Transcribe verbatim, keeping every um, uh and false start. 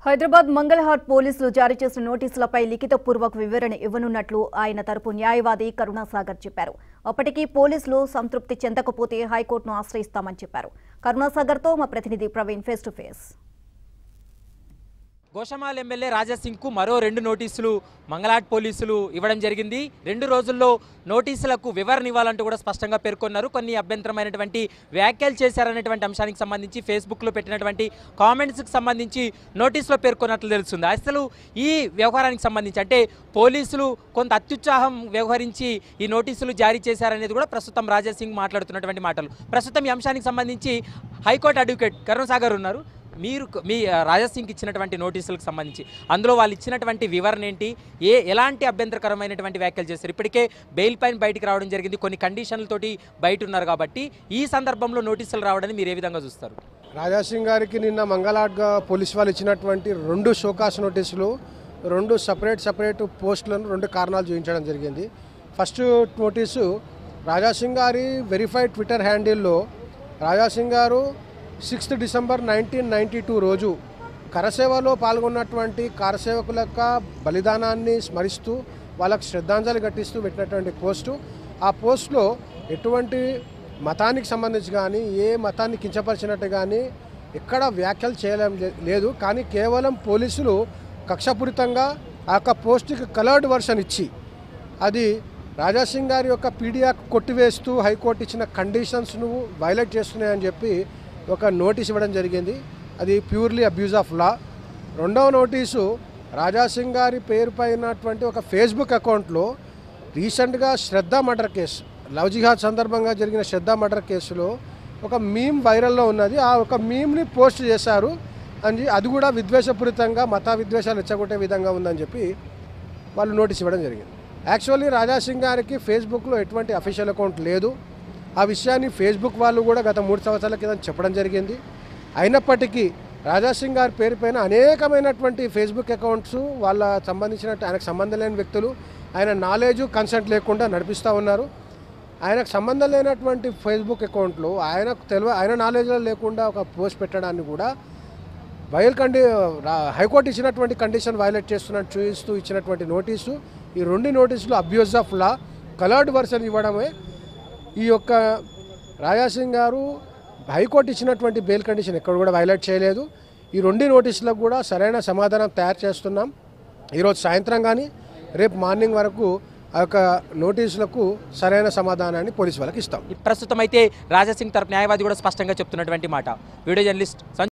హైదరాబాద్ మంగళహాట్ పోలీసులు జారీ చేసిన నోటీసులపై లిఖితపూర్వక వివరణ ఇవ్వనున్నట్లు ఆయన తరపు న్యాయవాది కరుణాసాగర్ చెప్పారు. అప్పటికి పోలీసులు సంతృప్తి చెందకపోతే హైకోర్టును ఆశ్రయిస్తామని చెప్పారు. కరుణాసాగర్తో మా ప్రతినిధి Praveen face to face. Goshamahal MLA Raja Singh కు మరో రెండు నోటీసులు మంగళహాట్ పోలీసులు ఇవ్వడం జరిగింది. రెండు రోజుల్లో నోటీసులకు వివరణ ఇవ్వాలంటూ కూడా స్పష్టంగా పేర్కొన్నారు. కొన్ని అభ్యంతరమైనటువంటి వ్యాఖ్యలు చేశారనేటువంటి అంశానికి సంబంధించి ఫేస్బుక్లో పెట్టినటువంటి కామెంట్స్కి సంబంధించి నోటీసులో పేర్కొన్నట్లు తెలుస్తుంది. అసలు ఈ వ్యవహారానికి సంబంధించి అంటే పోలీసులు కొంత అత్యుత్సాహం వ్యవహరించి ఈ నోటీసులు జారీ చేశారనేది కూడా ప్రస్తుతం రాజాసింగ్ మాట్లాడుతున్నటువంటి మాటలు. ప్రస్తుతం ఈ అంశానికి సంబంధించి హైకోర్టు అడ్వకేట్ కరుణాసాగర్ ఉన్నారు. మీరు మీ రాజాసింగ్కి ఇచ్చినటువంటి నోటీసులకు సంబంధించి అందులో వాళ్ళు ఇచ్చినటువంటి వివరణ ఏంటి, ఏ ఎలాంటి అభ్యంతరకరమైనటువంటి వ్యాఖ్యలు చేశారు? ఇప్పటికే బెయిల్ పైన బయటికి రావడం జరిగింది, కొన్ని కండిషన్లతోటి బయట ఉన్నారు కాబట్టి ఈ సందర్భంలో నోటీసులు రావడాన్ని మీరు ఏ విధంగా చూస్తారు? రాజాసింగ్ గారికి నిన్న మంగళహాట్గా పోలీసు వాళ్ళు ఇచ్చినటువంటి రెండు షోకాస్ నోటీసులు, రెండు సపరేట్ సపరేట్ పోస్టులను రెండు కారణాలు చూపించడం జరిగింది. ఫస్ట్ నోటీసు రాజాసింగ్ గారి వెరిఫైడ్ ట్విట్టర్ హ్యాండిల్లో Raja Singh garu sixth December nineteen ninety two రోజు కరసేవలో పాల్గొన్నటువంటి కారసేవకుల యొక్క బలిదానాన్ని స్మరిస్తూ వాళ్ళకు శ్రద్ధాంజలి ఘటిస్తూ పెట్టినటువంటి పోస్టు. ఆ పోస్టులో ఎటువంటి మతానికి సంబంధించి కానీ ఏ మతాన్ని కించపరిచినట్టు కానీ ఎక్కడ వ్యాఖ్యలు చేయలేం లేదు. కానీ కేవలం పోలీసులు కక్షపూరితంగా ఆ యొక్క పోస్టుకి కలర్డ్ వర్షన్ ఇచ్చి అది రాజాసింగ్ గారి యొక్క పీడియాక్ కొట్టివేస్తూ హైకోర్టు ఇచ్చిన కండిషన్స్ను వైలేట్ చేస్తున్నాయని చెప్పి ఒక నోటీస్ ఇవ్వడం జరిగింది. అది ప్యూర్లీ అబ్యూజ్ ఆఫ్ లా. రెండవ నోటీసు రాజాసింగ్ గారి పేరు పైనటువంటి ఒక ఫేస్బుక్ అకౌంట్లో రీసెంట్గా Shraddha murder case, love jihad సందర్భంగా జరిగిన శ్రద్ధ మర్డర్ కేసులో ఒక మీమ్ వైరల్లో ఉన్నది. ఆ ఒక మీమ్ని పోస్ట్ చేశారు అని, అది కూడా విద్వేషపూరితంగా మత విద్వేషాలు రెచ్చగొట్టే విధంగా ఉందని చెప్పి వాళ్ళు నోటీస్ ఇవ్వడం జరిగింది. యాక్చువల్లీ రాజాసింగ్ గారికి ఫేస్బుక్లో ఎటువంటి అఫీషియల్ అకౌంట్ లేదు. ఆ విషయాన్ని ఫేస్బుక్ వాళ్ళు కూడా గత మూడు సంవత్సరాల కింద చెప్పడం జరిగింది. అయినప్పటికీ రాజాసింగ్ గారి పేరు పైన అనేకమైనటువంటి ఫేస్బుక్ అకౌంట్స్ వాళ్ళ సంబంధించినట్టు ఆయనకు సంబంధం లేని వ్యక్తులు ఆయన నాలెడ్జ్ కన్సెంట్ లేకుండా నడిపిస్తూ ఉన్నారు. ఆయనకు సంబంధం లేనటువంటి ఫేస్బుక్ అకౌంట్లు ఆయనకు తెలియ ఆయన నాలెడ్జ్లో లేకుండా ఒక పోస్ట్ పెట్టడాన్ని కూడా వైల్ కండి హైకోర్టు ఇచ్చినటువంటి కండిషన్ వైలేట్ చేస్తున్నట్టు చూపిస్తూ ఇచ్చినటువంటి నోటీసు. ఈ రెండు నోటీసులు abuse of law, coloured version ఇవ్వడమే. ఈ యొక్క రాజాసింగ్ గారు హైకోర్టు ఇచ్చినటువంటి బెయిల్ కండిషన్ ఎక్కడ కూడా వైలేట్ చేయలేదు. ఈ రెండు నోటీసులకు కూడా సరైన సమాధానం తయారు చేస్తున్నాం. ఈరోజు సాయంత్రం కానీ రేపు మార్నింగ్ వరకు ఆ యొక్క నోటీసులకు సరైన సమాధానాన్ని పోలీసు వాళ్ళకి ఇస్తాం. ప్రస్తుతం అయితే రాజాసింగ్ తరపు న్యాయవాది కూడా స్పష్టంగా చెప్తున్నటువంటి మాట. Video journalist